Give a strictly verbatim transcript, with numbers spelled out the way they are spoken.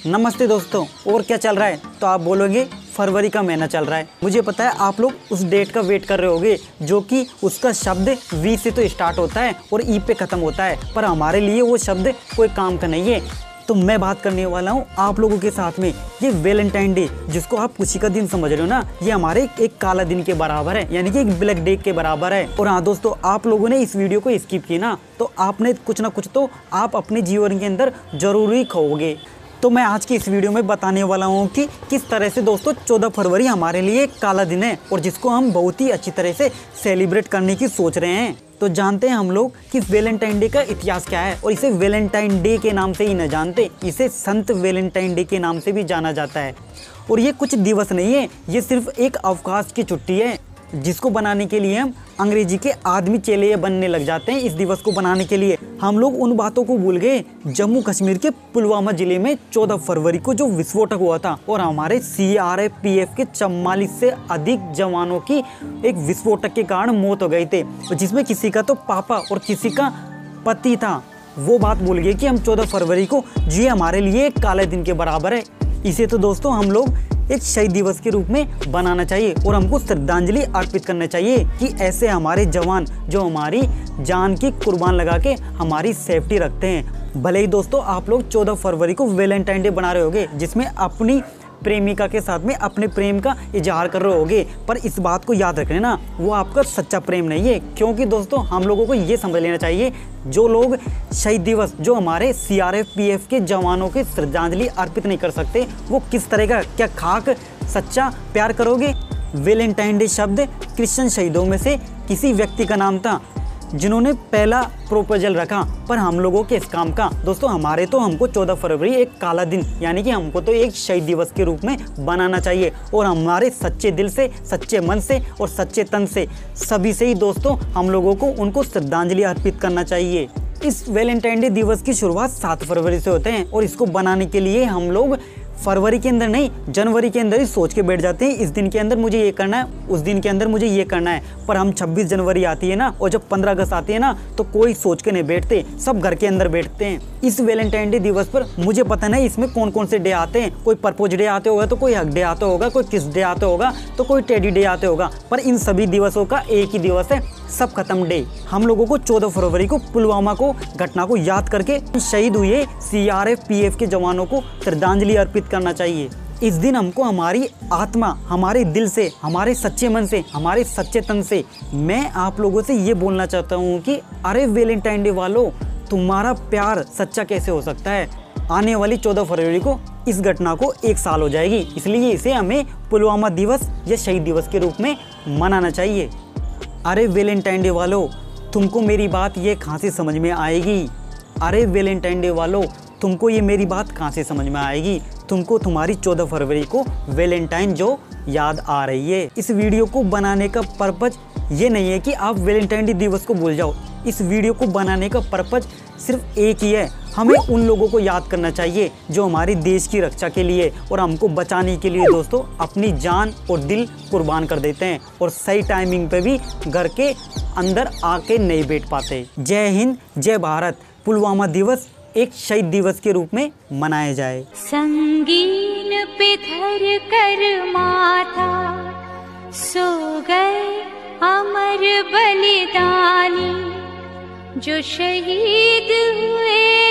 नमस्ते दोस्तों, और क्या चल रहा है? तो आप बोलोगे फरवरी का महीना चल रहा है। मुझे पता है आप लोग उस डेट का वेट कर रहे होगे जो कि उसका शब्द वी से तो स्टार्ट होता है और ई पे ख़त्म होता है, पर हमारे लिए वो शब्द कोई काम का नहीं है। तो मैं बात करने वाला हूँ आप लोगों के साथ में ये वैलेंटाइन डे, जिसको आप खुशी का दिन समझ रहे हो ना, ये हमारे एक काला दिन के बराबर है, यानी कि एक ब्लैक डे के बराबर है। और हाँ दोस्तों, आप लोगों ने इस वीडियो को स्किप किया ना, तो आपने कुछ ना कुछ तो आप अपने जीवन के अंदर जरूर ही खोओगे। तो मैं आज की इस वीडियो में बताने वाला हूँ कि किस तरह से दोस्तों चौदह फरवरी हमारे लिए एक काला दिन है और जिसको हम बहुत ही अच्छी तरह से सेलिब्रेट करने की सोच रहे हैं। तो जानते हैं हम लोग कि वैलेंटाइन डे का इतिहास क्या है, और इसे वैलेंटाइन डे के नाम से ही न जानते, इसे संत वैलेंटाइन डे के नाम से भी जाना जाता है। और ये कुछ दिवस नहीं है, ये सिर्फ एक अवकाश की छुट्टी है जिसको बनाने के लिए हम अंग्रेजी के आदमी चेले बनने लग जाते हैं। इस दिवस को बनाने के लिए हम लोग उन बातों को भूल गए जम्मू कश्मीर के पुलवामा जिले में चौदह फरवरी को जो विस्फोटक हुआ था और हमारे सी आर पी एफ के चौवालीस से अधिक जवानों की एक विस्फोटक के कारण मौत हो गई थे, जिसमें किसी का तो पापा और किसी का पति था। वो बात भूल गए कि हम चौदह फरवरी को जी हमारे लिए एक काले दिन के बराबर है। इसे तो दोस्तों हम लोग एक शहीद दिवस के रूप में बनाना चाहिए और हमको श्रद्धांजलि अर्पित करना चाहिए कि ऐसे हमारे जवान जो हमारी जान की कुर्बान लगा के हमारी सेफ्टी रखते हैं। भले ही दोस्तों आप लोग चौदह फरवरी को वैलेंटाइन डे बना रहे होगे, जिसमें अपनी प्रेमिका के साथ में अपने प्रेम का इजहार कर रहे होगे, पर इस बात को याद रखना ना, वो आपका सच्चा प्रेम नहीं है। क्योंकि दोस्तों हम लोगों को ये समझ लेना चाहिए, जो लोग शहीद दिवस जो हमारे सी आर पी एफ के जवानों के श्रद्धांजलि अर्पित नहीं कर सकते, वो किस तरह का क्या खाक सच्चा प्यार करोगे। वैलेंटाइन डे शब्द क्रिश्चियन शहीदों में से किसी व्यक्ति का नाम था जिन्होंने पहला प्रोपोजल रखा, पर हम लोगों के इस काम का दोस्तों हमारे तो हमको चौदह फरवरी एक काला दिन यानी कि हमको तो एक शहीद दिवस के रूप में बनाना चाहिए और हमारे सच्चे दिल से, सच्चे मन से और सच्चे तन से सभी से ही दोस्तों हम लोगों को उनको श्रद्धांजलि अर्पित करना चाहिए। इस वैलेंटाइन डे दिवस की शुरुआत सात फरवरी से होते हैं और इसको बनाने के लिए हम लोग फरवरी के अंदर नहीं, जनवरी के अंदर ही सोच के बैठ जाते हैं, इस दिन के अंदर मुझे ये करना है, उस दिन के अंदर मुझे ये करना है। पर हम छब्बीस जनवरी आती है ना और जब पंद्रह अगस्त आती है ना, तो कोई सोच के नहीं बैठते, सब घर के अंदर बैठते हैं। इस वैलेंटाइन डे दिवस पर मुझे पता नहीं इसमें कौन कौन से डे आते हैं, कोई परपोज डे आते होगा, तो कोई हक डे आता होगा, कोई किस डे आता होगा, तो कोई टेडी डे आते होगा, पर इन सभी दिवसों का एक ही दिवस है, सब खत्म डे। हम लोगों को चौदह फरवरी को पुलवामा को घटना को याद करके शहीद हुए सी आर पी एफ के जवानों को श्रद्धांजलि अर्पित करना चाहिए। इस दिन हमको हमारी आत्मा, हमारे दिल से, हमारे सच्चे मन से, हमारे सच्चे तन से मैं आप लोगों से ये बोलना चाहता हूँ कि अरे वैलेंटाइन डे वालों, तुम्हारा प्यार सच्चा कैसे हो सकता है। आने वाली चौदह फरवरी को इस घटना को एक साल हो जाएगी, इसलिए इसे हमें पुलवामा दिवस या शहीद दिवस के रूप में मनाना चाहिए। अरे वैलेंटाइन डे वालों, तुमको मेरी बात ये कहाँ से समझ में आएगी। अरे वैलेंटाइन डे वालों, तुमको ये मेरी बात कहाँ से समझ में आएगी। तुमको तुम्हारी चौदह फरवरी को वैलेंटाइन जो याद आ रही है। इस वीडियो को बनाने का पर्पज ये नहीं है कि आप वैलेंटाइन डे दिवस को भूल जाओ। इस वीडियो को बनाने का पर्पज सिर्फ एक ही है, हमें उन लोगों को याद करना चाहिए जो हमारे देश की रक्षा के लिए और हमको बचाने के लिए दोस्तों अपनी जान और दिल कुर्बान कर देते हैं और सही टाइमिंग पे भी घर के अंदर आके नहीं बैठ पाते। जय हिंद, जय भारत। पुलवामा दिवस एक शहीद दिवस के रूप में मनाया जाए। संगीन पे धर कर माथा सो गए अमर बलिदानी, जो शहीद हुए